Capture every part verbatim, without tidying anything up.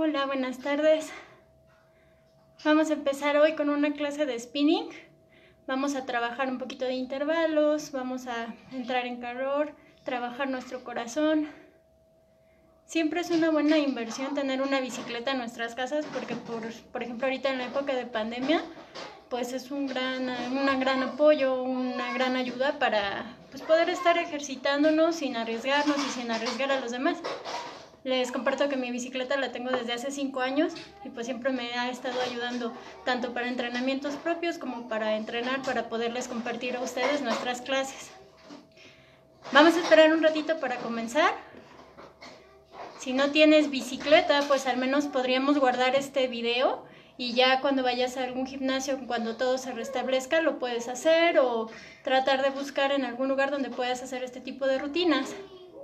Hola, buenas tardes. Vamos a empezar hoy con una clase de spinning. Vamos a trabajar un poquito de intervalos, vamos a entrar en calor, trabajar nuestro corazón. Siempre es una buena inversión tener una bicicleta en nuestras casas porque, por, por ejemplo, ahorita en la época de pandemia, pues es un gran, una gran apoyo, una gran ayuda para pues, poder estar ejercitándonos sin arriesgarnos y sin arriesgar a los demás. Les comparto que mi bicicleta la tengo desde hace cinco años y pues siempre me ha estado ayudando tanto para entrenamientos propios como para entrenar, para poderles compartir a ustedes nuestras clases. Vamos a esperar un ratito para comenzar. Si no tienes bicicleta, pues al menos podríamos guardar este video y ya cuando vayas a algún gimnasio, cuando todo se restablezca, lo puedes hacer o tratar de buscar en algún lugar donde puedas hacer este tipo de rutinas.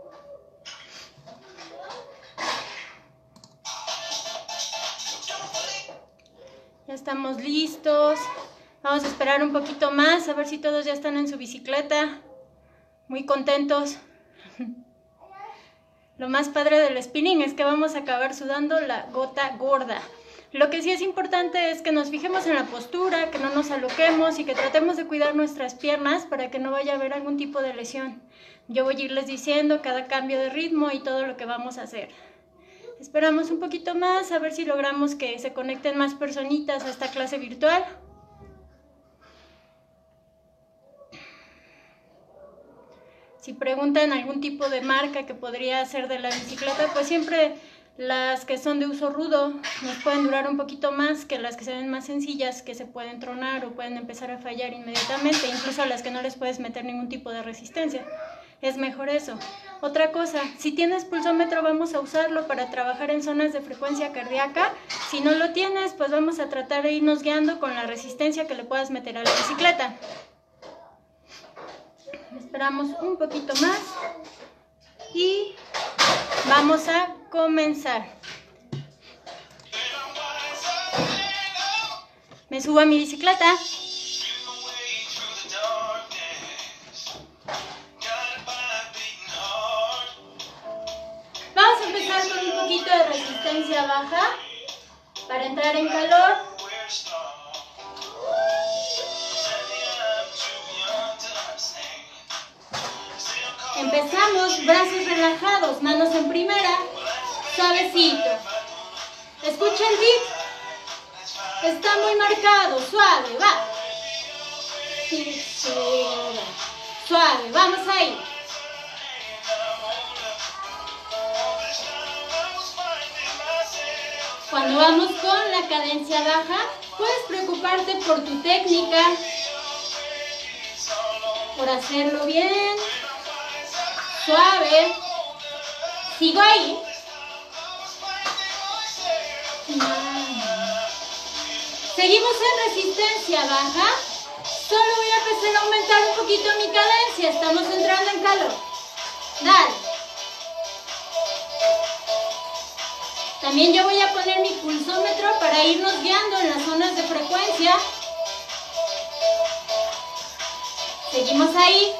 Ya estamos listos. Vamos a esperar un poquito más, a ver si todos ya están en su bicicleta. Muy contentos. Lo más padre del spinning es que vamos a acabar sudando la gota gorda. Lo que sí es importante es que nos fijemos en la postura, que no nos aloquemos y que tratemos de cuidar nuestras piernas para que no vaya a haber algún tipo de lesión. Yo voy a irles diciendo cada cambio de ritmo y todo lo que vamos a hacer. Esperamos un poquito más, a ver si logramos que se conecten más personitas a esta clase virtual. Si preguntan algún tipo de marca que podría ser de la bicicleta, pues siempre las que son de uso rudo nos pueden durar un poquito más que las que se ven más sencillas, que se pueden tronar o pueden empezar a fallar inmediatamente, incluso a las que no les puedes meter ningún tipo de resistencia. Es mejor eso. Otra cosa, si tienes pulsómetro vamos a usarlo para trabajar en zonas de frecuencia cardíaca. Si no lo tienes, pues vamos a tratar de irnos guiando con la resistencia que le puedas meter a la bicicleta. Esperamos un poquito más y vamos a comenzar. Me subo a mi bicicleta. Vamos a empezar con un poquito de resistencia baja para entrar en calor. Empezamos, brazos relajados, manos en primera, suavecito. Escucha el beat, está muy marcado, suave, va. Suave, vamos ahí. Cuando vamos con la cadencia baja, puedes preocuparte por tu técnica, por hacerlo bien, suave. Sigo ahí. Seguimos en resistencia baja. Solo voy a empezar a aumentar un poquito mi cadencia. Estamos entrando en calor. Dale. También yo voy a poner mi pulsómetro para irnos guiando en las zonas de frecuencia. Seguimos ahí.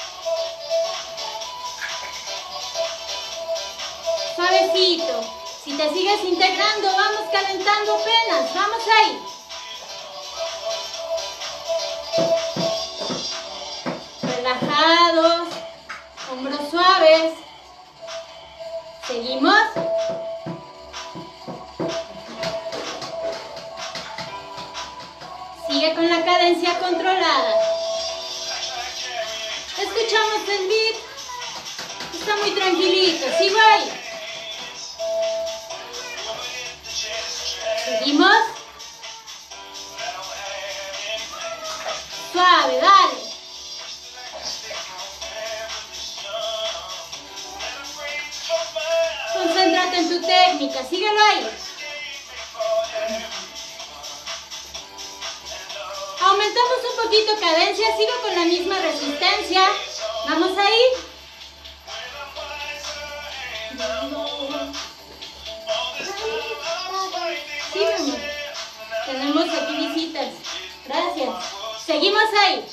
Suavecito. Si te sigues integrando, vamos calentando apenas. Vamos ahí. Relajados. Hombros suaves. Seguimos. Sigue con la cadencia controlada. Escuchamos el beat. Está muy tranquilito. Sigo ahí. Seguimos. Suave, dale. Concéntrate en tu técnica. Síguelo ahí. Aumentamos un poquito cadencia, sigo con la misma resistencia. Vamos ahí. Sígueme. Tenemos aquí visitas. Gracias. Seguimos ahí.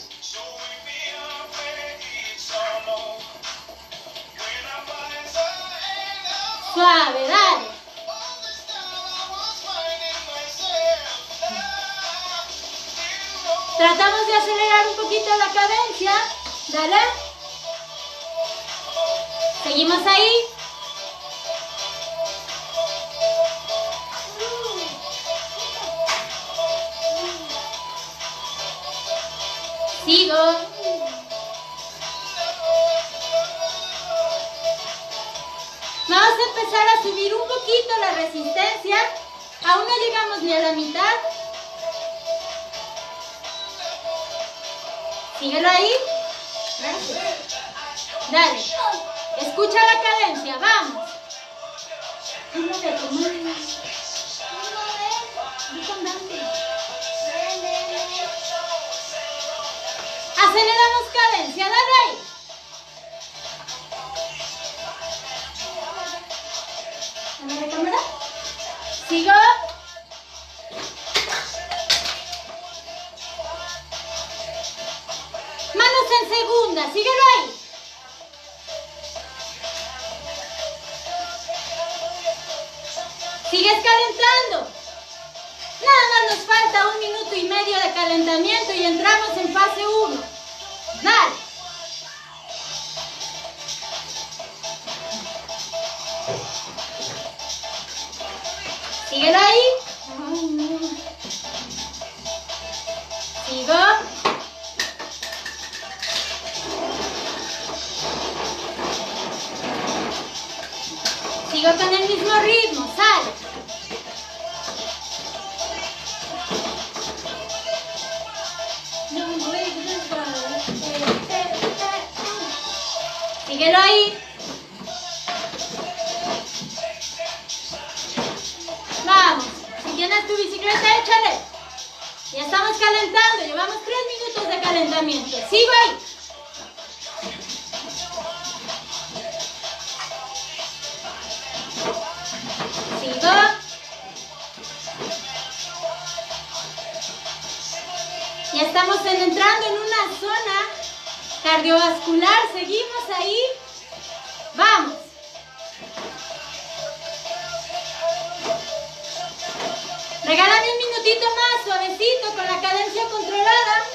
Suave, dale. Tratamos de acelerar un poquito la cadencia. Dale. Seguimos ahí. Sigo. Vamos a empezar a subir un poquito la resistencia. Aún no llegamos ni a la mitad. Síguelo ahí. Dale. Escucha la cadencia. Vamos. Aceleramos cadencia. Dale ahí. ¿Dame la cámara? Sigo. Manos en segunda, síguelo ahí. Sigues calentando. Nada más nos falta un minuto y medio de calentamiento y entramos en fase uno. Dale. Síguelo ahí. Sigo. Sigo con el mismo ritmo, sale. Síguelo ahí. Vamos, si tienes tu bicicleta, échale. Ya estamos calentando, llevamos tres minutos de calentamiento. Sigo ahí. Sigo. Ya estamos en- entrando en una zona cardiovascular. Seguimos ahí. Vamos. Regálame un minutito más, suavecito, con la cadencia controlada.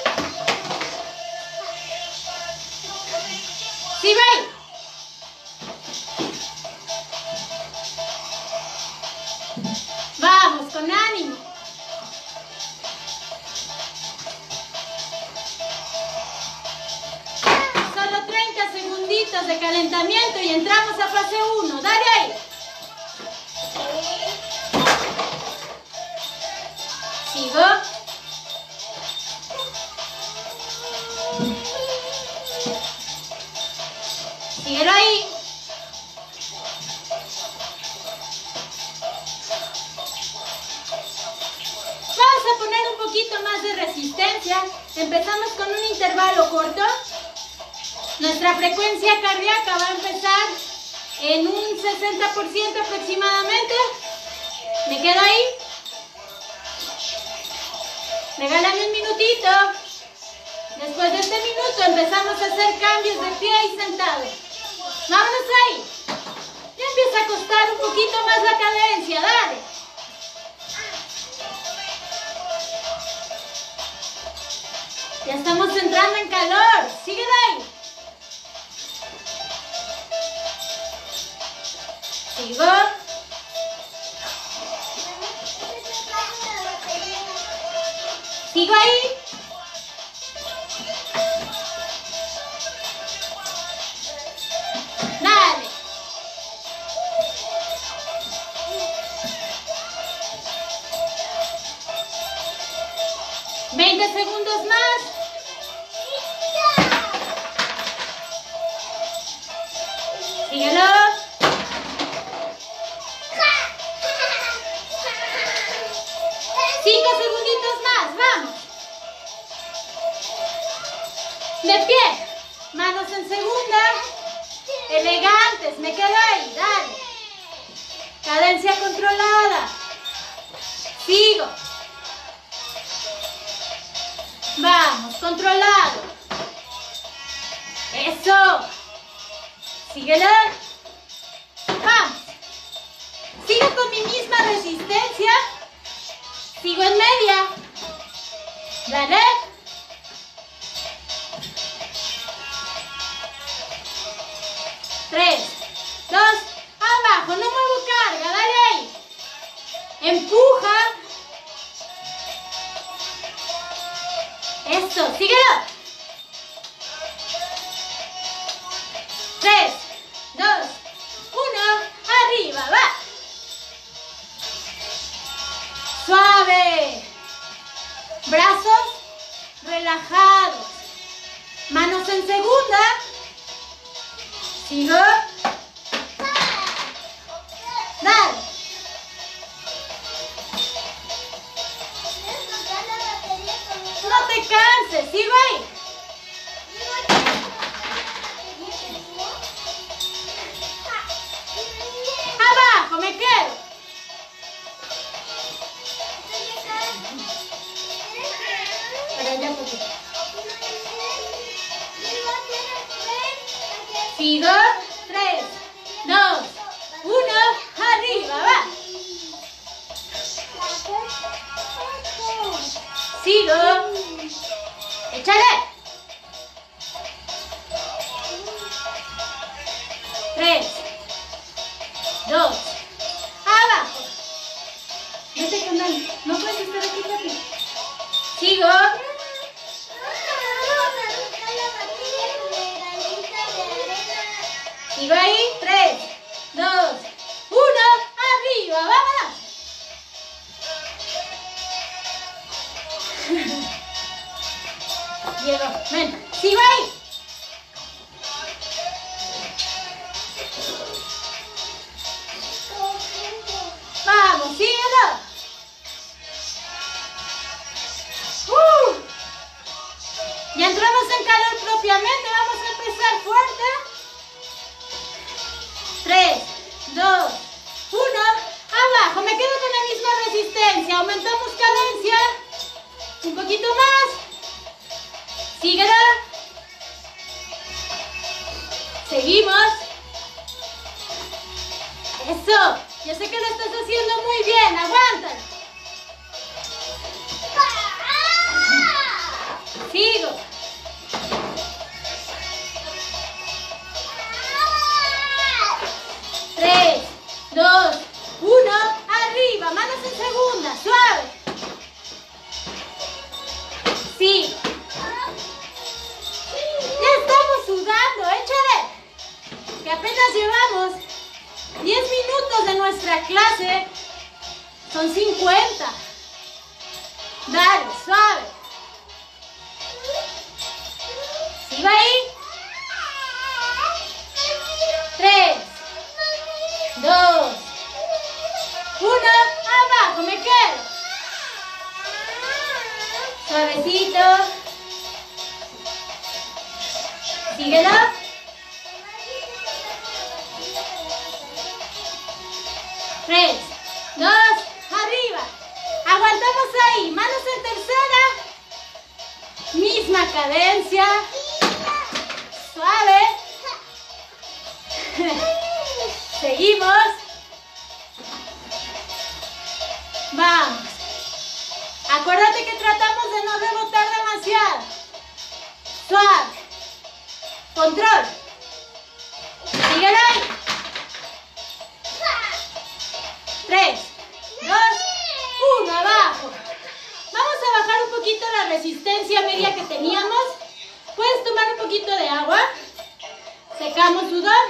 Sigo ahí. Vamos, con ánimo. Solo treinta segunditos de calentamiento y entramos a fase uno. Dale ahí. Sigo. Síguelo ahí. Vamos a poner un poquito más de resistencia. Empezamos con un intervalo corto. Nuestra frecuencia cardíaca va a empezar en un sesenta por ciento aproximadamente. ¿Me quedo ahí? Regálame un minutito. Después de este minuto empezamos a hacer cambios de pie y sentado. Vámonos ahí. Ya empieza a costar un poquito más la cadencia. Dale. Ya estamos entrando en calor. Sigue ahí. Sigo. Sigo ahí. Dale. veinte segundos más. Síguelo. Cinco segunditos más, vamos. De pie, manos en segunda. Elegantes, me quedo ahí, dale. Cadencia controlada. Sigo. Vamos, controlado. Eso. Síguelo. Vamos. Sigo con mi misma resistencia. Sigo en media. Dale. Sigo. Dale. No te canses, sigo ahí. Abajo, me quedo. Para allá poquito. Sigo. Tres, dos, uno, arriba, va. Sigo. Échale. Tres, dos, abajo. Vete con Dani. No puedes estar aquí, papi. Sigo. Sigo ahí. Tres, dos, uno, arriba. Vámonos. Llegó. Ven. Sigo ahí. Vamos, síguelo. Uh. Ya entramos en calor propiamente. Vamos a empezar fuerte. Tres, dos, uno, abajo. Me quedo con la misma resistencia. Aumentamos cadencia. Un poquito más. Síguela. Seguimos. Eso. Yo sé que lo estás haciendo muy bien. Aguanta. Sigo. Tres, dos, uno, arriba. Manos en segunda. Suave. Sí. Ya estamos sudando. Échale. Que apenas llevamos diez minutos de nuestra clase. Son cincuenta. Dale, suave. ¿Sí va ahí? Tres, dos, uno, abajo, me quedo. Suavecito. Síguelo. Tres, dos, arriba. Aguantamos ahí. Manos en tercera. Misma cadencia. Suave. Seguimos. Vamos. Acuérdate que tratamos de no rebotar demasiado. Suave. Control. Síguelo ahí. Tres, dos, uno, abajo. Vamos a bajar un poquito la resistencia media que teníamos. Puedes tomar un poquito de agua. Secamos sudor.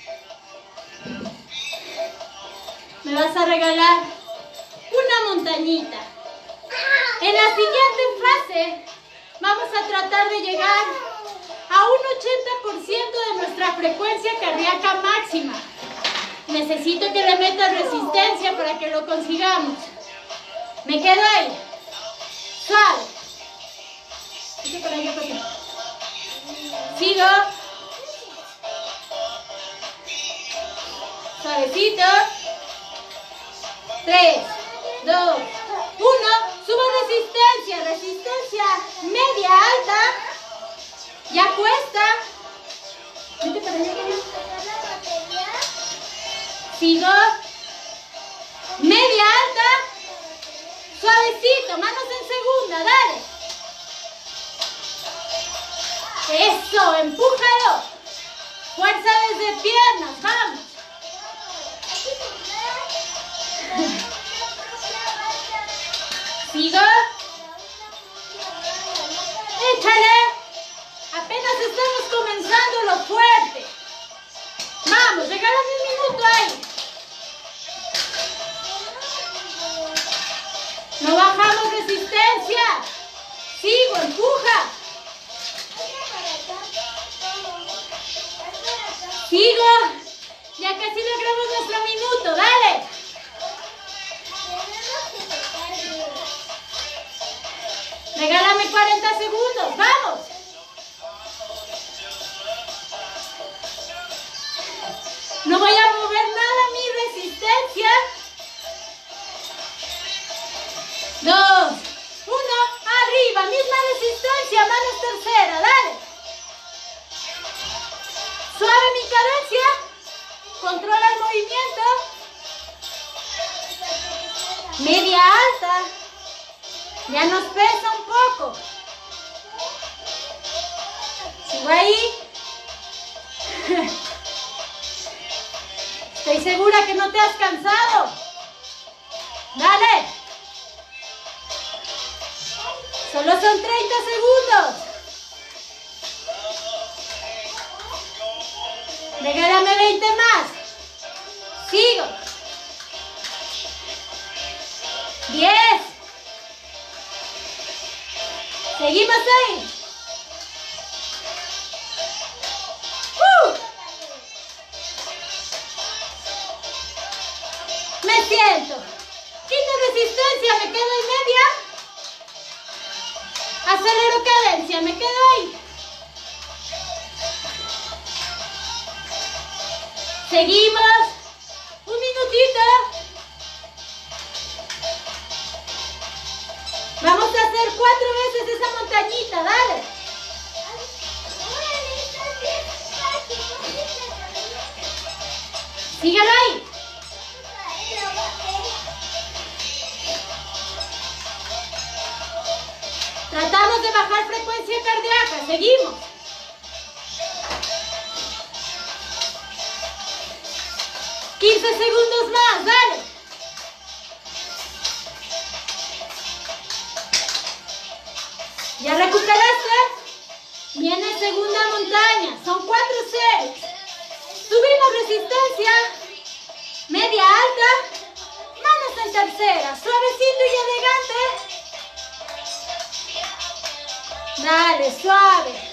Me vas a regalar una montañita. En la siguiente fase vamos a tratar de llegar a un ochenta por ciento de nuestra frecuencia cardíaca máxima. Necesito que le metas resistencia para que lo consigamos. Me quedo ahí. Suave. Vete para allá, papi. Sigo. Suavecito. Tres, dos, uno. Subo resistencia. Resistencia media alta. Ya cuesta. Vete para allá, papi. Sigo. Media alta. Suavecito. Manos en segunda. Dale. Eso. Empújalo. Fuerza desde piernas. Vamos. Sigo. Échale. Apenas estamos comenzando lo fuerte. Vamos, regálame un minuto ahí. No bajamos resistencia. Sigo, empuja. Sigo. Ya casi logramos nuestro minuto. Dale. Regálame cuarenta segundos. Vamos. No voy a mover nada mi resistencia. Dos. Uno. Arriba. Misma resistencia. Manos tercera. Dale. Suave mi cadencia. Controla el movimiento. Media alta. Ya nos pesa un poco. Sigo ahí. Estoy segura que no te has cansado. Dale. Solo son treinta segundos. Regálame veinte más. Sigo. diez. Seguimos ahí. Uh. Me siento. Quito resistencia, me quedo en media. Acelero cadencia, me quedo ahí. Seguimos. Un minutito. Vamos a hacer cuatro veces esa montañita, dale. Síguelo ahí. Tratamos de bajar frecuencia cardíaca, seguimos. quince segundos más, dale. ¿Ya recuperaste? Viene segunda montaña, son cuatro series. Subimos resistencia, media alta, manos en tercera, suavecito y elegante. Dale, suave.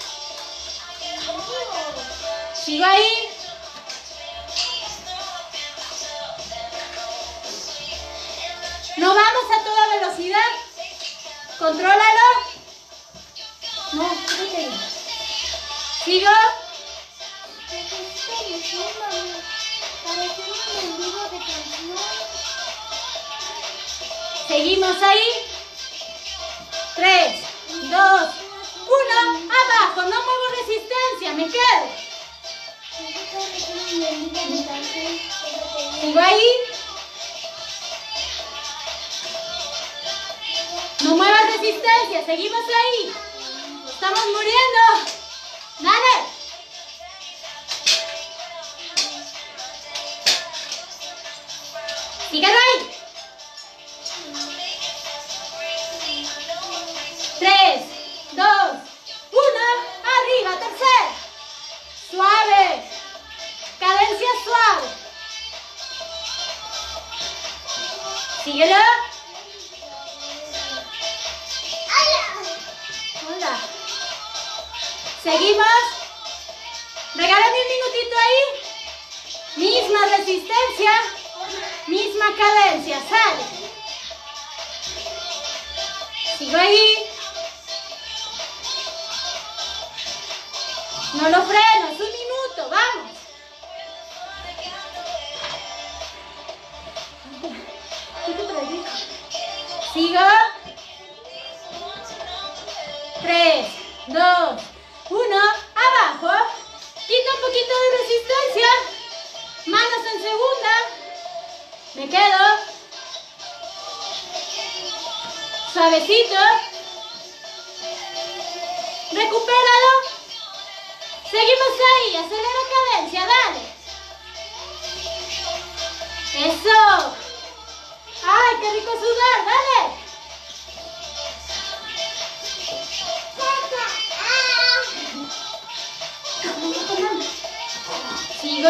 Sigo ahí. No vamos a toda velocidad. Contrólalo. No, fíjate. Sigo. Seguimos ahí. Tres, dos, uno. Abajo. No muevo resistencia. Me quedo. Sigo ahí. No muevas resistencia. Seguimos ahí. Estamos muriendo. Dale. Síguelo ahí. Tres, dos, uno. Arriba, tercera. Suave. Cadencia suave. Síguelo. Hola. Seguimos. Regálame un minutito ahí. Misma resistencia. Misma cadencia. Sale. Sigo ahí. No lo freno. Es un minuto. Vamos. Sigo. Tres, dos, uno. Abajo. Quita un poquito de resistencia. Manos en segunda. Me quedo. Suavecito. Recupéralo. Seguimos ahí. Acelera cadencia. Dale. Eso. ¡Ay, qué rico sudar! ¡Dale! Sigo.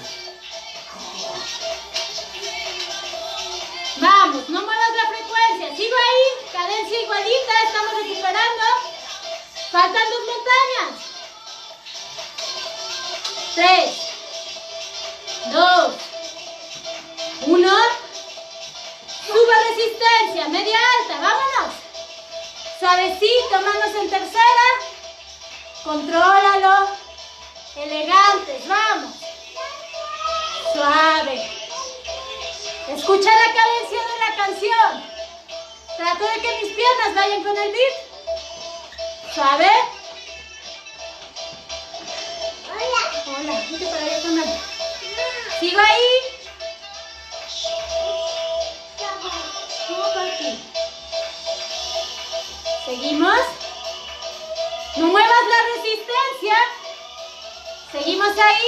Vamos, no muevas la frecuencia. Sigo ahí. Cadencia igualita. Estamos recuperando. Faltan dos montañas. Tres, dos, uno. Suba resistencia, media alta, vámonos. Suavecito, manos en tercera. Contrólalo. Elegantes, vamos. Suave. Escucha la cadencia de la canción. Trato de que mis piernas vayan con el beat. Suave. Hola. Hola, vete para allá con él. Sigo ahí. No, para aquí. Seguimos. No muevas la resistencia. Seguimos ahí.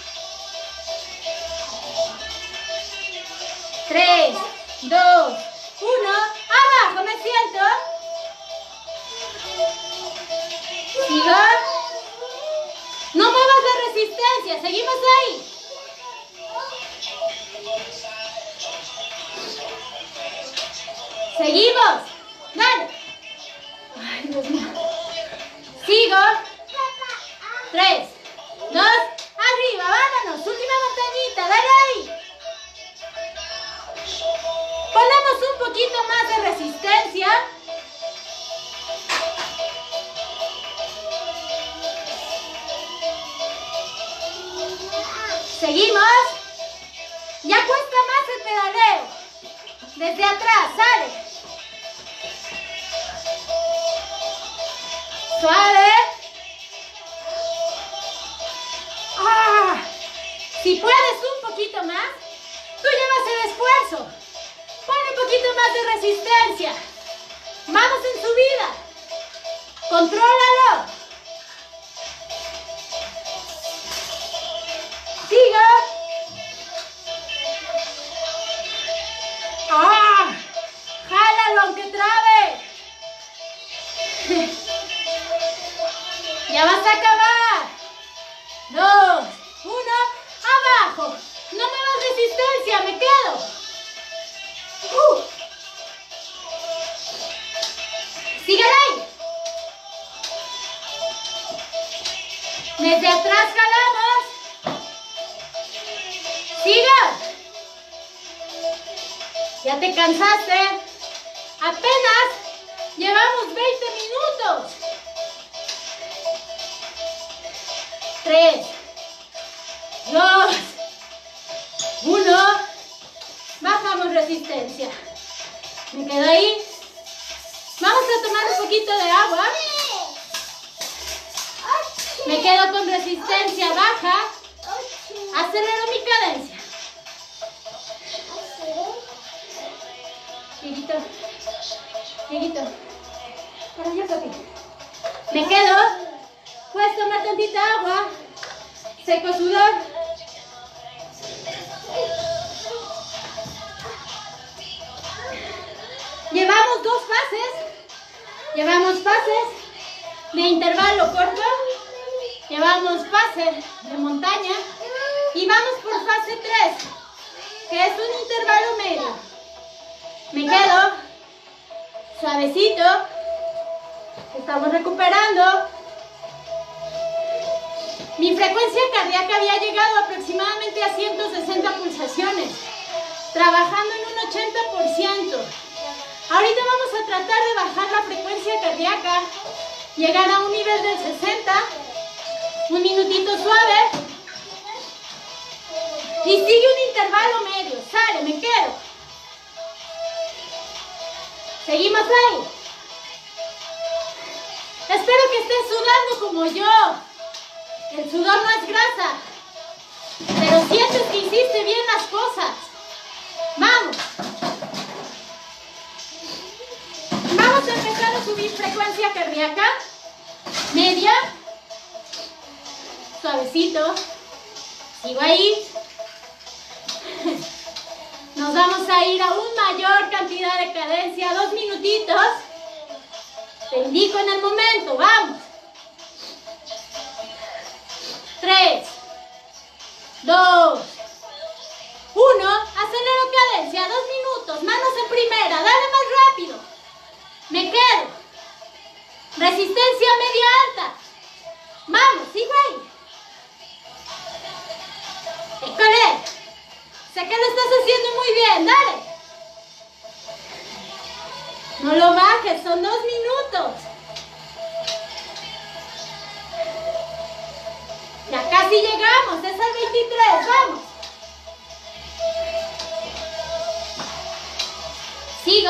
Tres, dos, uno. Abajo, me siento. Sigo. No muevas la resistencia. Seguimos ahí. Seguimos. Dale. Ay, Dios mío. Sigo. Tres, dos, arriba. Vámonos. Última montañita. Dale ahí. Ponemos un poquito más de resistencia. Seguimos. Ya cuesta más el pedaleo. Desde atrás, sale. Suave. Ah, si puedes un poquito más, tú llevas el esfuerzo. Pon un poquito más de resistencia. Vamos en subida. Contrólalo. Siga. ¡Ah! ¡Jálalo aunque trabe! Ya vas a acabar. Dos, uno, abajo. No me das resistencia, me quedo. Uh. Síguela ahí. Desde atrás jalamos. Siga. Ya te cansaste. Apenas llevamos veinte minutos. Tres, dos, uno. Bajamos resistencia. Me quedo ahí. Vamos a tomar un poquito de agua. Me quedo con resistencia baja. Acelero mi cadencia. Dieguito, Dieguito, para allá, papi. Me quedo. Puedes tomar tantita agua. Seco sudor. Llevamos dos fases. Llevamos fases de intervalo corto. Llevamos fase de montaña. Y vamos por fase tres, que es un intervalo medio. Me quedo suavecito. Estamos recuperando. Mi frecuencia cardíaca había llegado aproximadamente a ciento sesenta pulsaciones, trabajando en un ochenta por ciento. Ahorita vamos a tratar de bajar la frecuencia cardíaca, llegar a un nivel del sesenta, un minutito suave, y sigue un intervalo medio. Sale, me quedo. Seguimos ahí. Espero que estés sudando como yo. El sudor no es grasa, pero sientes que hiciste bien las cosas. Vamos. Vamos a empezar a subir frecuencia cardíaca. Media. Suavecito. Sigo ahí. Nos vamos a ir a una mayor cantidad de cadencia. Dos minutitos. Te indico en el momento. Vamos. Tres, dos, uno. Acelero cadencia. Dos minutos. Manos en primera. Dale más rápido. Me quedo. Resistencia media alta. Vamos, sigo ahí. École. Sé que lo estás haciendo muy bien, dale. No lo bajes, son dos minutos. Ya casi llegamos, es al veintitrés, vamos. Sigo.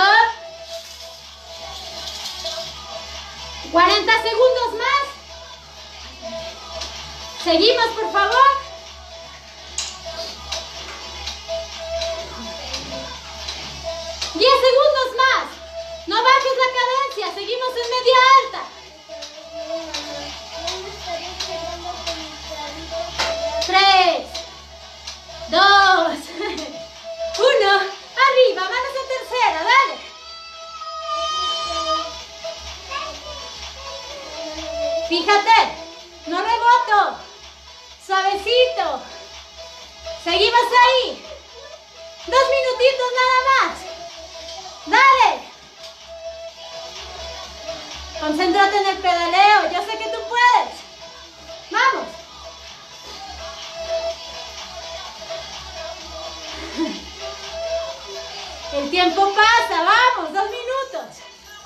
cuarenta segundos más. Seguimos, por favor. diez segundos más. No bajes la cadencia, seguimos en media alta. tres, dos, uno. Arriba, manos en tercera, dale. Fíjate, no reboto. Suavecito. Seguimos ahí. Dos minutitos nada más. Dale. Concéntrate en el pedaleo. Yo sé que tú puedes. Vamos. El tiempo pasa. Vamos. Dos minutos.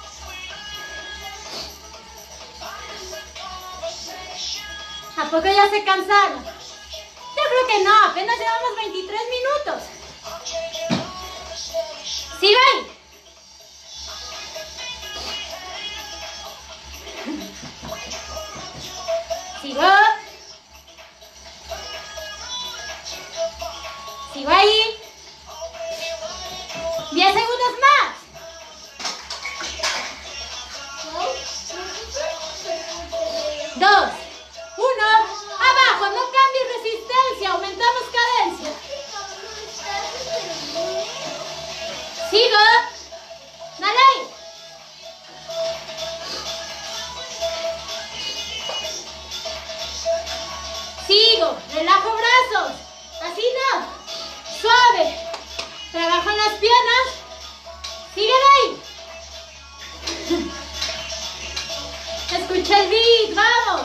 ¿A poco ya se cansaron? Yo creo que no. Apenas llevamos veintitrés minutos. ¡Sigue ahí! Sigo. Sigo ahí. diez segundos más. Dos. Uno. Abajo. No cambies resistencia. Aumentamos cadencia. Sigo. Dale ahí. Sigo, relajo brazos, así no, suave, trabajo en las piernas, sigue ahí. Escucha el beat, vamos.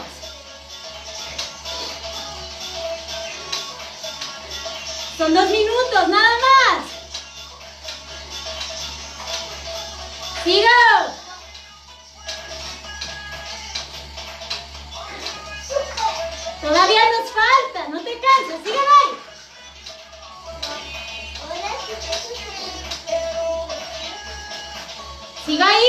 Son dos minutos, nada más. Sigo. Todavía nos falta, no te canses, sigue ahí. Sigue ahí.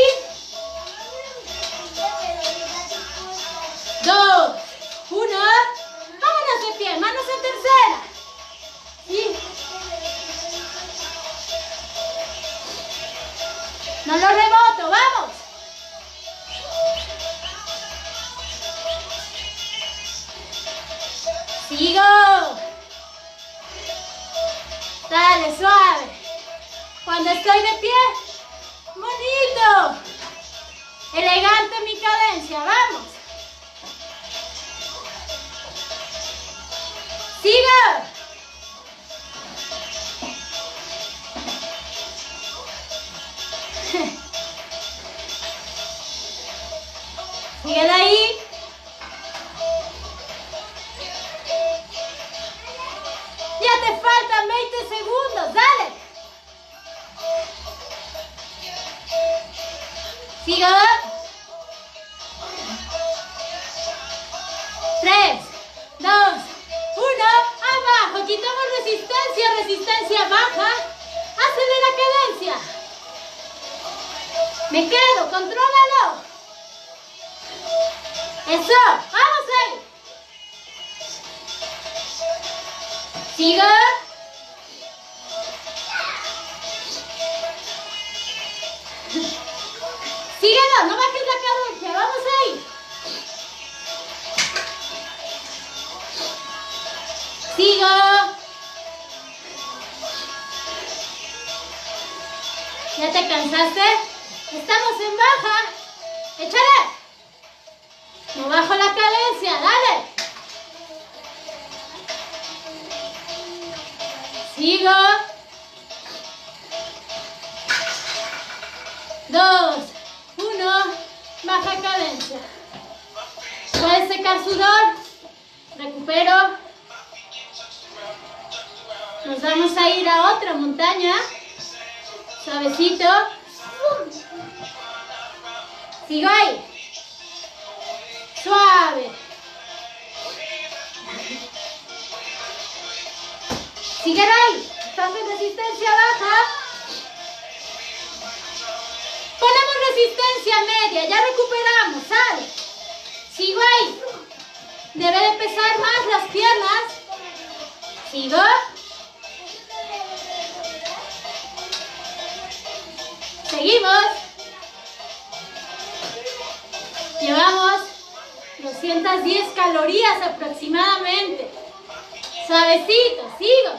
Dos, uno. Vámonos de pie, manos en tercera. Sí. No lo reboto, vamos. Sigo. Dale, suave. Cuando estoy de pie, bonito. Elegante mi cadencia, vamos. Sigo. Sigue de ahí. Ya te faltan veinte segundos, dale. Sigo. Tres, dos, uno. Abajo. Quitamos resistencia, resistencia baja. Acelera cadencia. Me quedo, contrólalo. Eso, vamos ahí. Sigo. Síguelo, no bajes la cadencia, vamos ahí. Sigo. ¿Ya te cansaste? Estamos en baja. Échale. No bajo la cadencia, dale. Sigo. Dos, uno, baja cadencia. Puedes secar sudor. Recupero. Nos vamos a ir a otra montaña. Suavecito. Sigo ahí. Suave. Sigue ahí. Estás en resistencia baja. Ponemos resistencia media. Ya recuperamos. Sale. Sigo ahí. Debe de pesar más las piernas. Sigo. Seguimos. Llevamos doscientas diez calorías aproximadamente. Suavecito, sigo.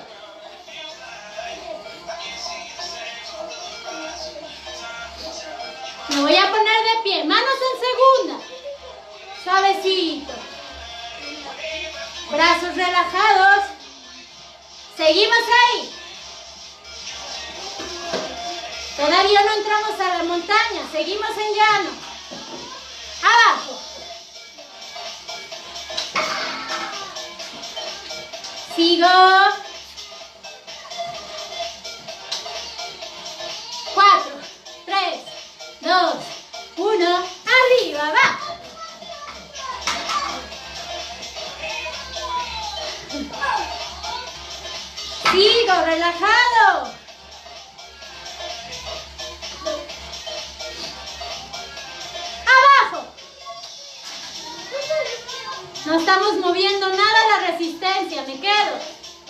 Me voy a poner de pie, manos en segunda. Suavecito. Brazos relajados. Seguimos ahí. Todavía no entramos a la montaña, seguimos en llano. Abajo. Sigo. Cuatro, tres, dos, uno. Arriba, va. Sigo, relajado. No estamos moviendo nada la resistencia, me quedo.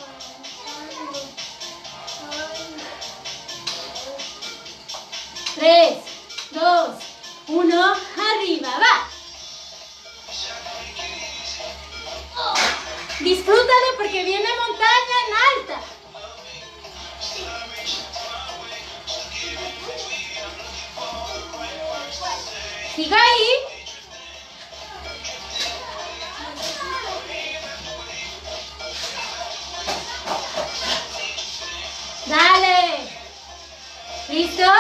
Tres, dos, uno, arriba, va. Disfrútale porque viene montaña en alta. Siga ahí. Dale. ¿Listos?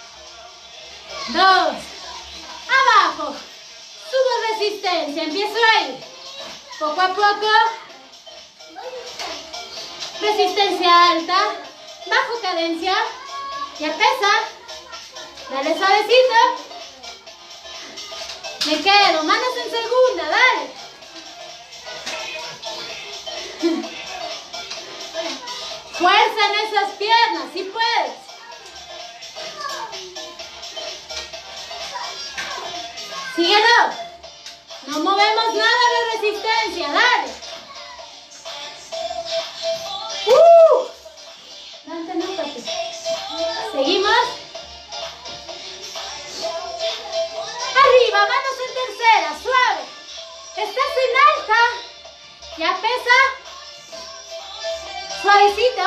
Dos. Abajo. Subo resistencia. Empiezo ahí. Poco a poco. Resistencia alta. Bajo cadencia. Ya pesa. Dale suavecito. Me quedo. Manos en segunda. Dale. Fuerza en esas piernas, si puedes. Síguelo. No movemos nada de resistencia, dale. ¡Uh! Dante, no, papi. Seguimos. Arriba, manos en tercera, suave. Estás en alta. Ya pesa. Suavecito.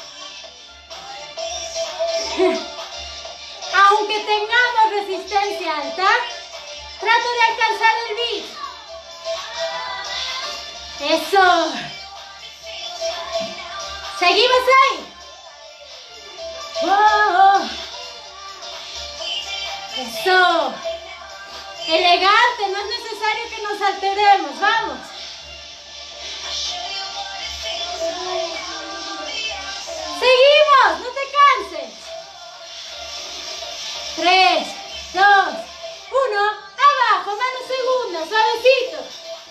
Aunque tengamos resistencia alta, trato de alcanzar el beat. Eso. Seguimos ahí. Oh. Eso. Elegante, no es necesario que nos alteremos. Vamos. Seguimos, no te canses. Tres, dos, uno, abajo, mano segunda, suavecito.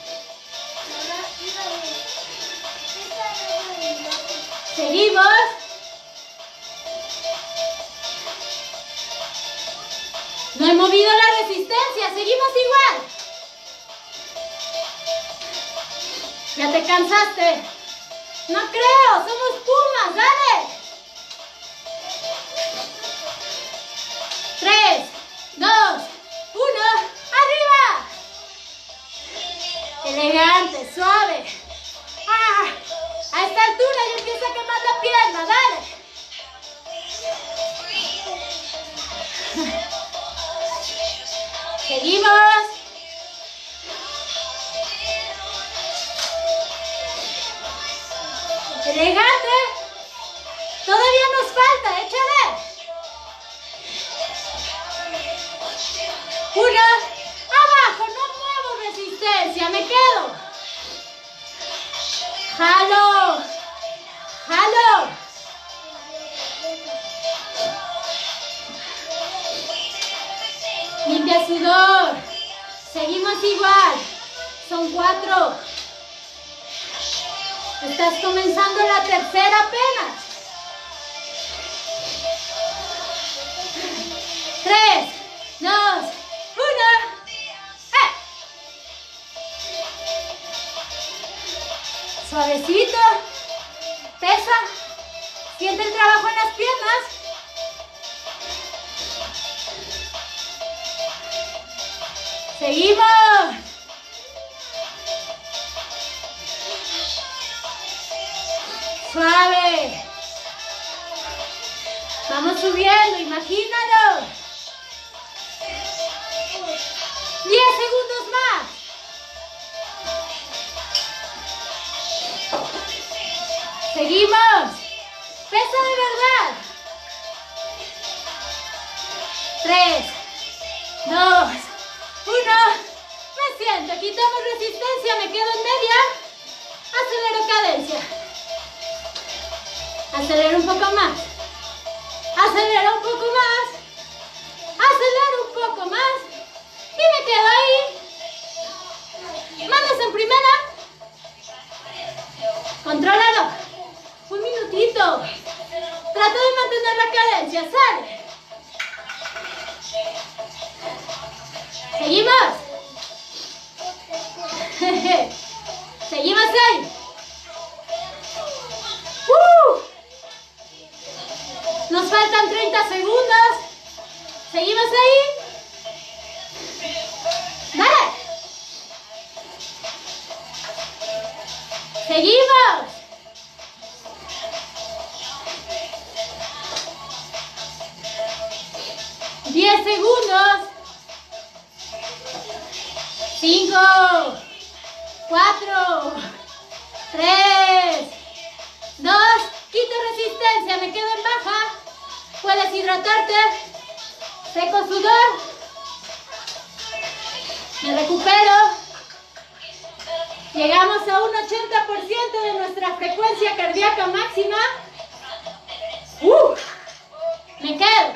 Seguimos. No he movido la resistencia, seguimos igual. ¿Ya te cansaste? No creo, somos pumas, dale. Tres, dos, uno, arriba. Elegante, suave. Ah, a esta altura ya empieza a quemar la pierna, dale. Seguimos. Elegante. Todavía nos falta, échale. Uno. Abajo, no muevo resistencia, me quedo. Jalo. Jalo. Limpia sudor. Seguimos igual. Son cuatro. Estás comenzando la tercera apenas. Tres, dos, uno. ¡Eh! Suavecito. Pesa. Siente el trabajo en las piernas. Seguimos. Suave. Vamos subiendo, imagínalo. Diez segundos más. Seguimos. Pesa de verdad. Tres, dos, uno. Me siento, quitamos resistencia, me quedo en media. Acelero cadencia. Acelero un poco más. Acelero un poco más. Acelero un poco más. Y me quedo ahí. Manos en primera. Contrólalo. Un minutito. Trato de mantener la cadencia. Sale. Seguimos. Seguimos ahí. ¡Uh! Nos faltan treinta segundos. Seguimos ahí. Dale. Seguimos. diez segundos. cinco, cuatro, tres, dos, quito resistencia, me quedo en baja. Puedes hidratarte. Seco sudor. Me recupero. Llegamos a un ochenta por ciento de nuestra frecuencia cardíaca máxima. Uh, me quedo.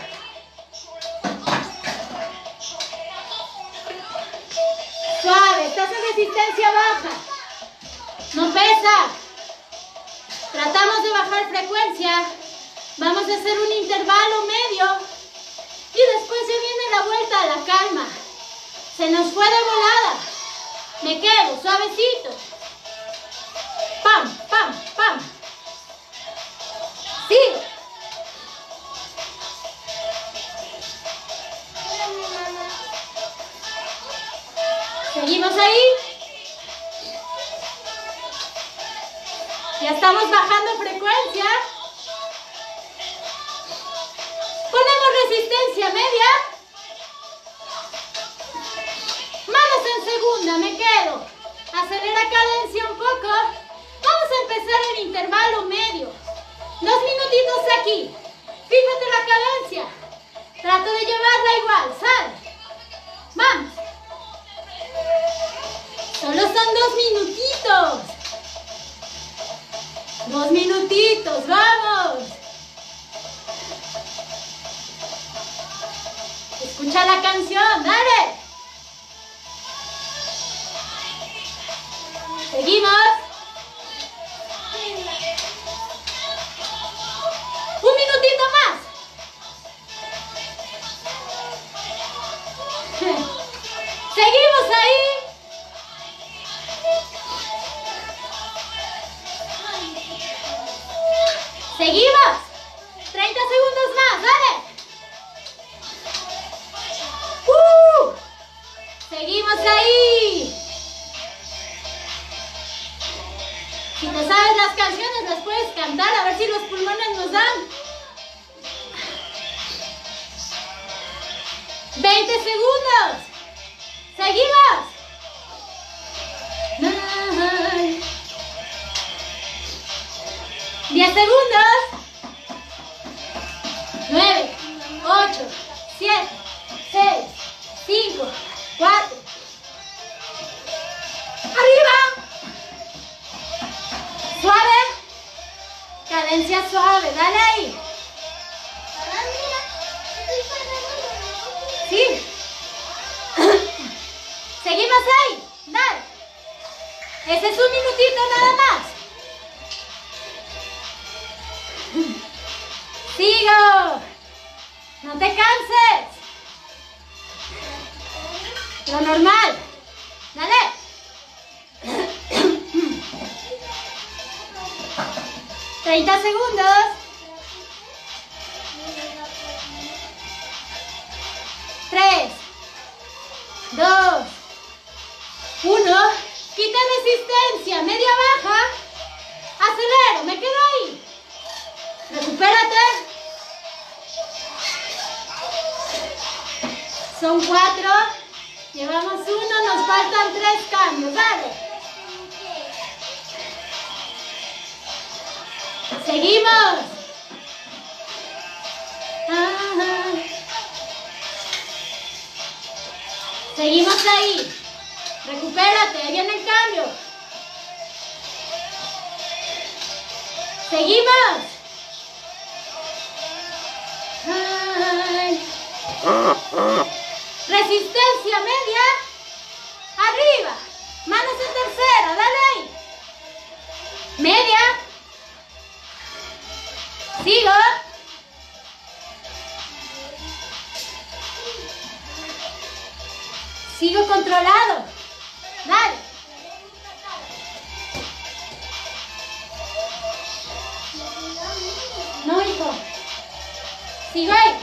Suave, estás en resistencia baja. No pesa. Tratamos de bajar frecuencia. Vamos a hacer un intervalo medio. Y después ya viene la vuelta a la calma. Se nos fue de volada. Me quedo, suavecito. Pam, pam, pam. Sí. Seguimos ahí. Ya estamos bajando frecuencia. Ponemos resistencia media. Manos en segunda, me quedo. Acelera cadencia un poco. Vamos a empezar el intervalo medio. Dos minutitos aquí. Fíjate la cadencia. Trato de llevarla igual, ¿sabes? Vamos. Solo son dos minutitos. Dos minutitos, vamos. Escucha la canción, dale. Seguimos. Un minutito más. Seguimos ahí. Seguimos. treinta segundos más, dale. Uh, seguimos ahí. Si te sabes las canciones, las puedes cantar a ver si los pulmones nos dan. veinte segundos. Seguimos. diez segundos. nueve, ocho, siete, seis, cinco, cuatro. ¡Arriba! Suave. Cadera Es un minutito nada más. Sigo. No te canses. Lo normal. Dale. treinta segundos. tres, dos, uno. Quita resistencia. Media baja. Acelero. Me quedo ahí. Recupérate. Son cuatro. Llevamos uno. Nos faltan tres cambios. Dale. Seguimos. Ajá. Seguimos ahí. Recupérate. Ahí viene el cambio. Seguimos. Ay. Resistencia media. Arriba. Manos en tercera. Dale ahí. Media. Sigo. Sigo controlado. Dale. No, hijo. Sigo ahí.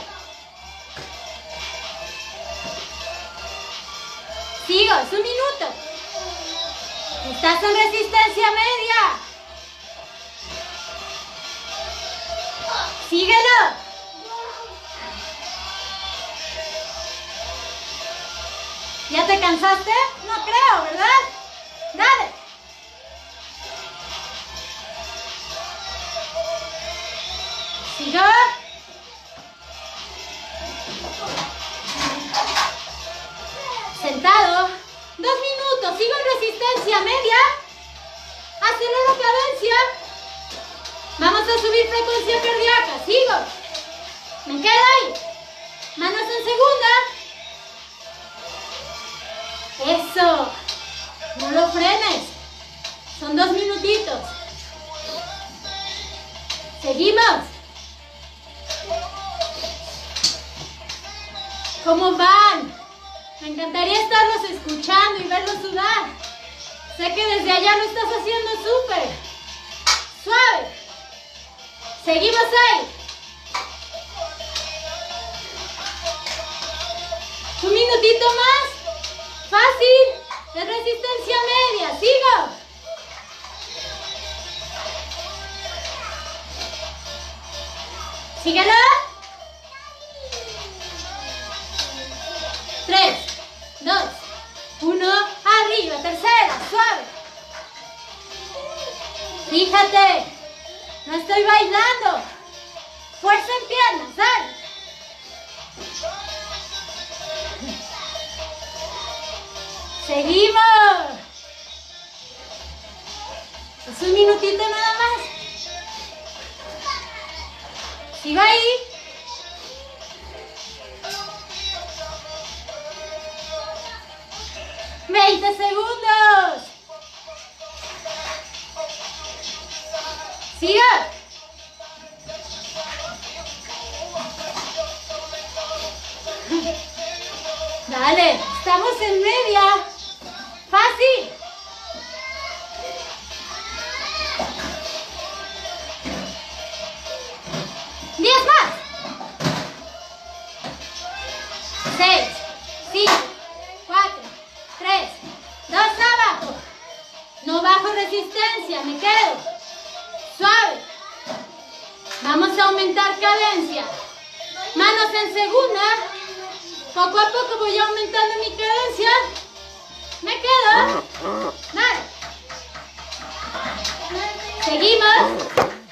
Sigo, es un minuto. Estás en resistencia media. Síguelo. ¿Ya te cansaste? No creo, ¿verdad? Dale. Sigo. Sentado. Dos minutos. Sigo en resistencia media. Acelero cadencia. Vamos a subir frecuencia cardíaca. Sigo. Me quedo ahí. Manos en segunda. Eso. No lo frenes. Son dos minutitos. Seguimos. ¿Cómo van? Me encantaría estarlos escuchando y verlos sudar. Sé que desde allá lo estás haciendo súper. Suave. Seguimos ahí. Un minutito más. Fácil. Es resistencia media. Sigo. Síguelo. Tres, dos, uno. Arriba. Tercera. Suave. Fíjate. No estoy bailando. Fuerza en piernas. Dale. Seguimos. Es un minutito nada más. Sigo ahí. veinte segundos. Siga. Dale, estamos en media. Fácil. diez más. seis, cinco, cuatro, tres, dos abajo. No bajo resistencia, me quedo. Suave. Vamos a aumentar cadencia. Manos en segunda. Poco a poco voy aumentando mi cadencia. Me quedo. Dale. Seguimos.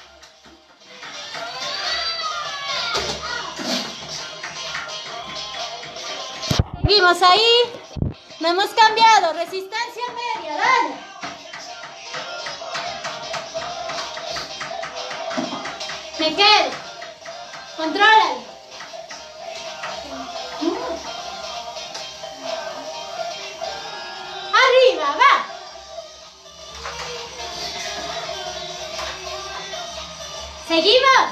Seguimos ahí. No hemos cambiado. Resistencia media. Dale. Me quedo. Contrólalo. Arriba, va. Seguimos.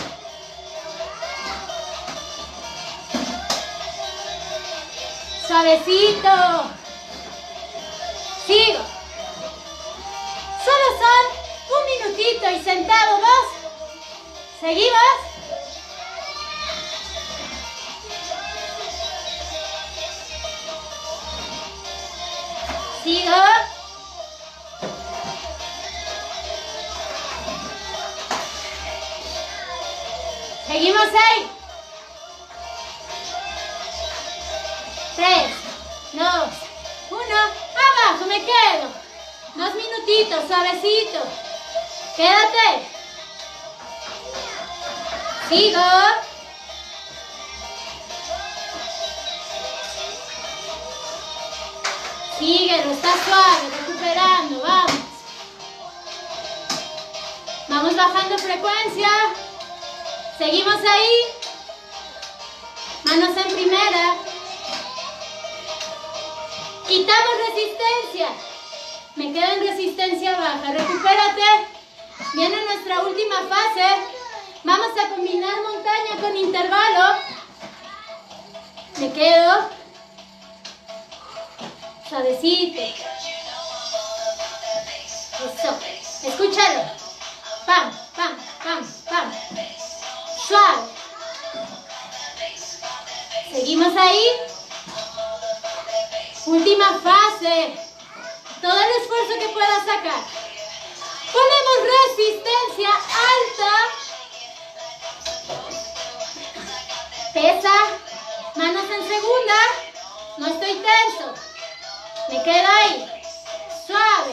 Suavecito. Sigo. Solo son un minutito y sentado dos. Seguimos. Sigo. Seguimos ahí. Tres, dos, uno. Abajo me quedo. Dos minutitos, suavecito. Quédate. Sigo. Síguelo, está suave, recuperando, vamos. Vamos bajando frecuencia. Seguimos ahí. Manos en primera. Quitamos resistencia. Me quedo en resistencia baja. Recupérate. Viene nuestra última fase. Vamos a combinar montaña con intervalo. Me quedo. Suavecito. Eso. Escúchalo. Pam, pam, pam, pam. Suave. Seguimos ahí. Última fase. Todo el esfuerzo que puedas sacar. Ponemos resistencia alta. Pesa. Manos en segunda. No estoy tenso. Me quedo ahí. Suave.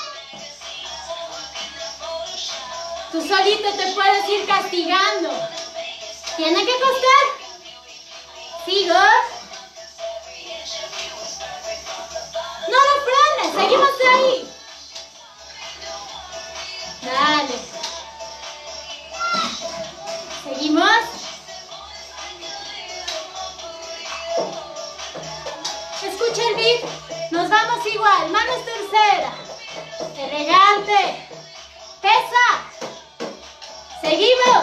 Tú solito te puedes ir castigando. Tiene que costar. Sigo. No lo frenes. Seguimos ahí. Dale. Seguimos. Escucha el beat. Nos vamos igual. Manos tercera. Elegante. Pesa. Seguimos.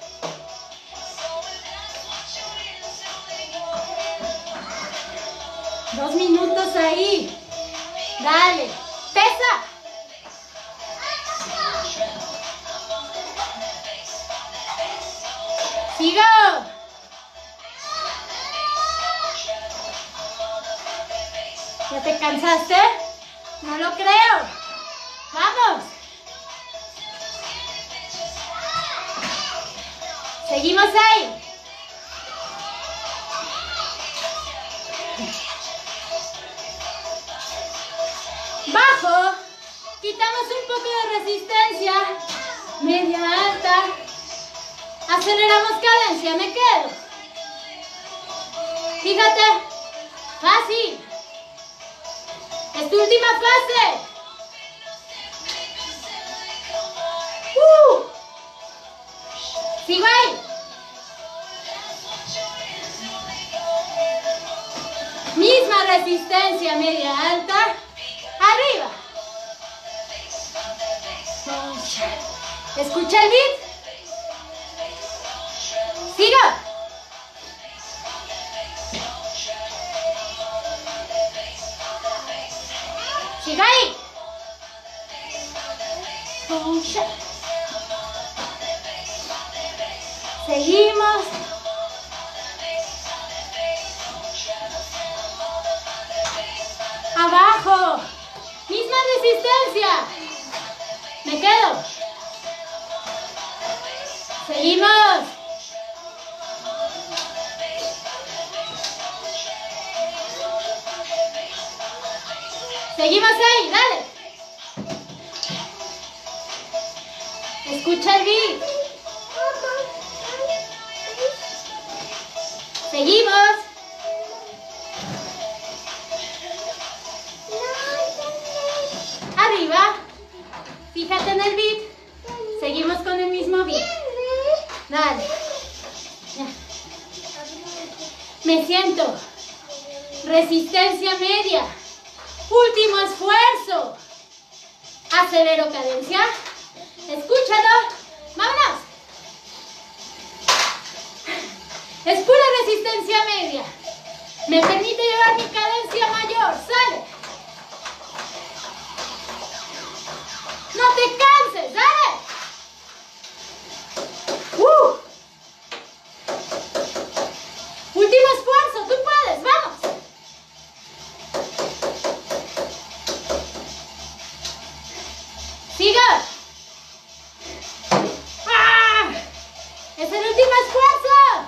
Dos minutos ahí. Dale. Pesa. Sigo. ¿Ya te cansaste? No lo creo. Vamos. Seguimos ahí. Bajo. Quitamos un poco de resistencia. Media alta. Aceleramos cadencia. Me quedo. Fíjate. Fácil. Es tu última fase. Uh. Sigo ahí. Misma resistencia, media alta. Arriba. Escucha el beat. Sigo. Sigo ahí. Seguimos. Abajo. Misma resistencia. Me quedo. Seguimos. Seguimos ahí, dale. Escucha el beat. Seguimos. Arriba. Fíjate en el beat. Seguimos con el mismo beat. Dale. Ya. Me siento. Resistencia media. Último esfuerzo. Acelero cadencia. Escúchalo. Vámonos. Es pura resistencia media. Me permite llevar mi cadencia mayor. Sale. No te canses, dale. Uh. Último esfuerzo, tú puedes, vamos. Siga. ¡Ah! Es el último esfuerzo.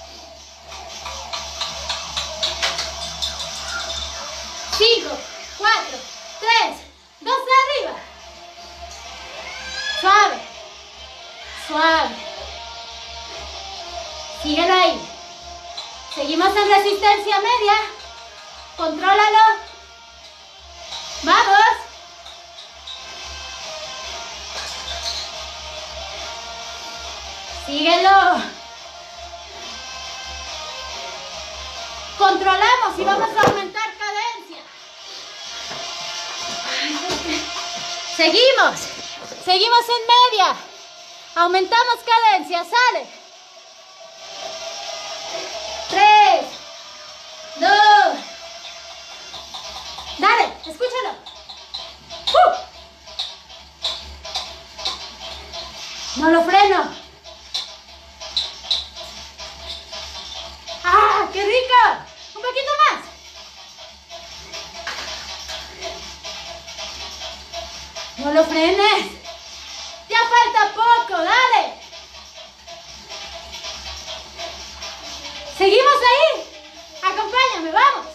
Cinco, cuatro, tres, dos, arriba. Suave, suave. Síguelo ahí. Seguimos en resistencia media. Contrólalo. Vamos. Síguelo. Controlamos y vamos a aumentar cadencia. Seguimos. Seguimos en media. Aumentamos cadencia. Sale. Tres. Dos. Dale, escúchalo. Uh. No lo freno. ¡Ah, qué rico! Un poquito más. No lo frenes. Ya falta poco, dale. Seguimos ahí. Acompáñame, vamos.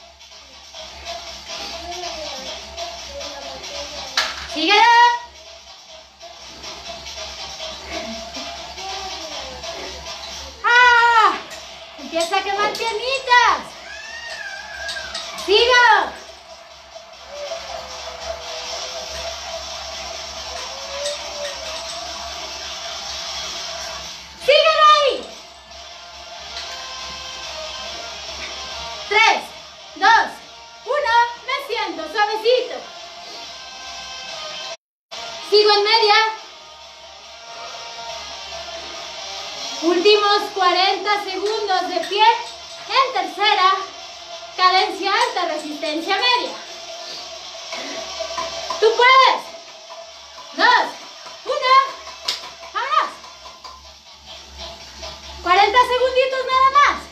Síguelo. ¡Ah! Empieza a quemar piernitas. Sigo. Síguelo ahí. Tres, dos, uno. Me siento suavecito. Sigo en media. Últimos cuarenta segundos de pie. En tercera. Cadencia alta, resistencia media. Tú puedes. Dos, uno. Vámonos. cuarenta segunditos nada más.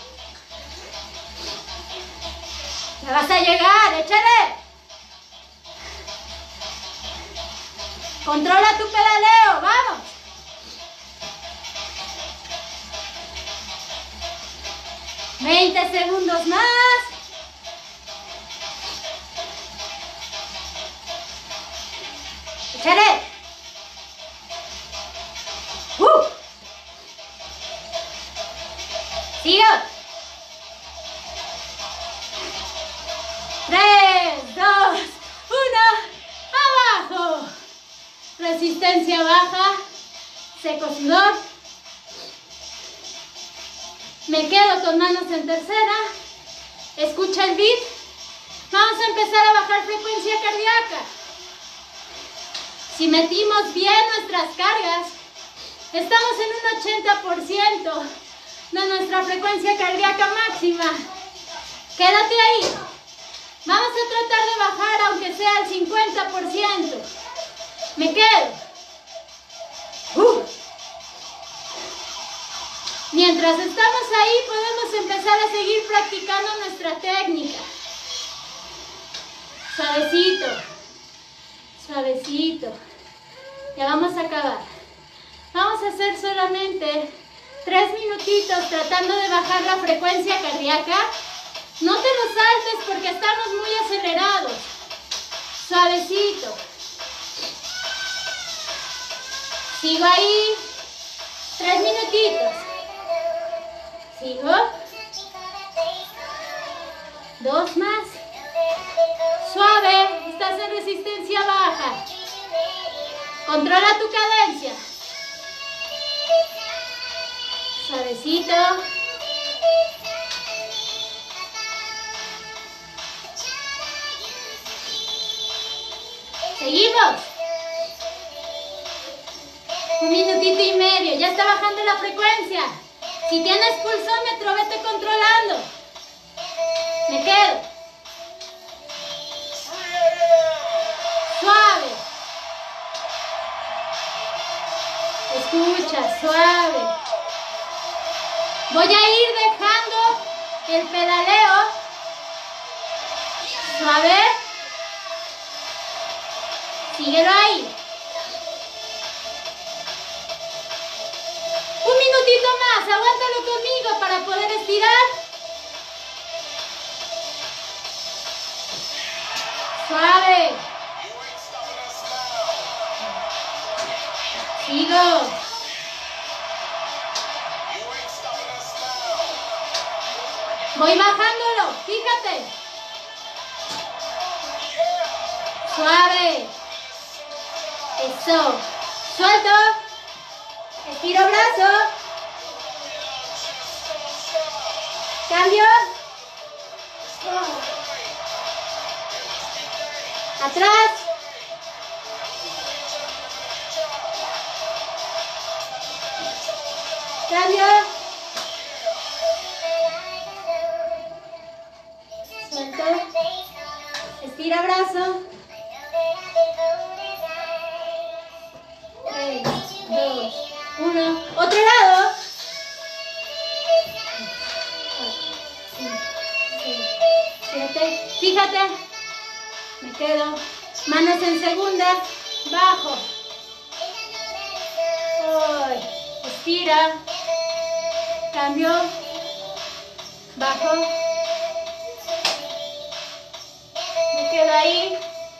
Ya vas a llegar, échale. Controla tu pedaleo, vamos. veinte segundos más. Échale. Uh. Sigo. Tres, dos, uno. Abajo. Resistencia baja. Seco sudor. Me quedo con manos en tercera. Escucha el beat. Vamos a empezar a bajar frecuencia cardíaca. Si metimos bien nuestras cargas, estamos en un ochenta por ciento de nuestra frecuencia cardíaca máxima. Quédate ahí. Vamos a tratar de bajar aunque sea el cincuenta por ciento. Me quedo. Uh. Mientras estamos ahí, podemos empezar a seguir practicando nuestra técnica. Suavecito, suavecito. Ya vamos a acabar. Vamos a hacer solamente tres minutitos tratando de bajar la frecuencia cardíaca. No te lo saltes porque estamos muy acelerados. Suavecito. Sigo ahí. Tres minutitos. Sigo. Dos más. Suave. Estás en resistencia baja. Controla tu cadencia. Suavecito. Seguimos. Un minutito y medio. Ya está bajando la frecuencia. Si tienes pulsómetro, vete controlando. Me quedo. Suave. Escucha, suave. Voy a ir dejando el pedaleo. Suave. Síguelo ahí. Un minutito más, aguántalo conmigo para poder estirar. Suave. Sigo. Voy bajándolo, fíjate. Suave. Eso. Suelto. Estiro brazo. Cambio. Atrás. Cambio. Suelto. Estira brazo. tres, dos, uno. Otro lado. siete. Fíjate. Me quedo. Manos en segunda. Bajo. Voy. Estira. Cambio. Bajo. Me quedo ahí.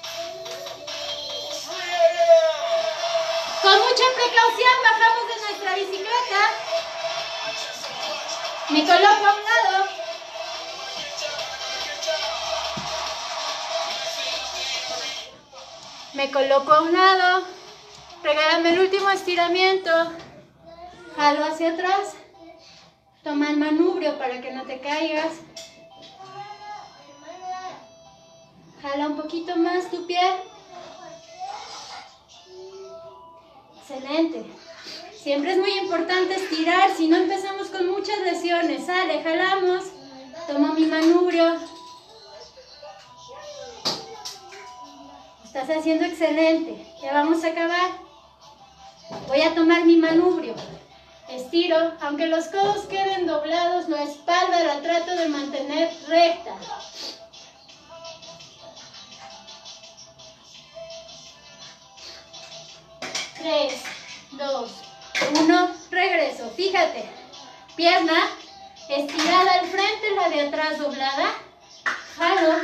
Con mucha precaución bajamos de nuestra bicicleta. Me coloco a un lado. Me coloco a un lado. Regálame el último estiramiento. Jalo hacia atrás. Toma el manubrio para que no te caigas. Jala un poquito más tu pie. Excelente. Siempre es muy importante estirar, si no empezamos con muchas lesiones. Sale, jalamos. Tomo mi manubrio. Estás haciendo excelente. Ya vamos a acabar. Voy a tomar mi manubrio. Estiro. Aunque los codos queden doblados, la espalda la trato de mantener recta. tres, dos, uno, regreso. Fíjate, pierna estirada al frente, la de atrás doblada. Jalo.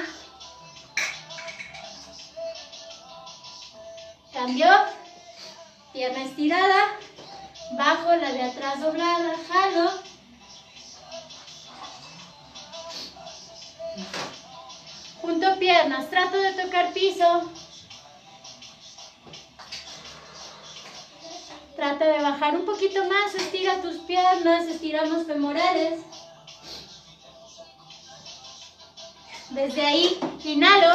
Cambio. Pierna estirada. Bajo, la de atrás doblada. Jalo. Junto piernas, trato de tocar piso. Trata de bajar un poquito más, estira tus piernas, estiramos femorales. Desde ahí, inhalo.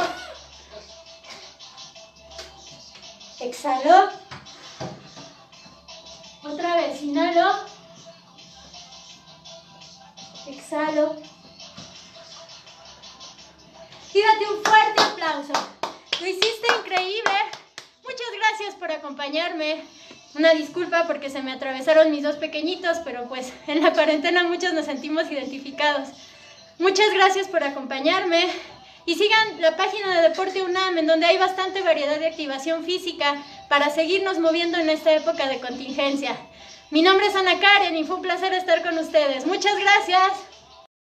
Exhalo. Otra vez, inhalo. Exhalo. Y date un fuerte aplauso. Lo hiciste increíble. Muchas gracias por acompañarme. Una disculpa porque se me atravesaron mis dos pequeñitos, pero pues en la cuarentena muchos nos sentimos identificados. Muchas gracias por acompañarme y sigan la página de Deporte UNAM, en donde hay bastante variedad de activación física para seguirnos moviendo en esta época de contingencia. Mi nombre es Ana Karen y fue un placer estar con ustedes. Muchas gracias.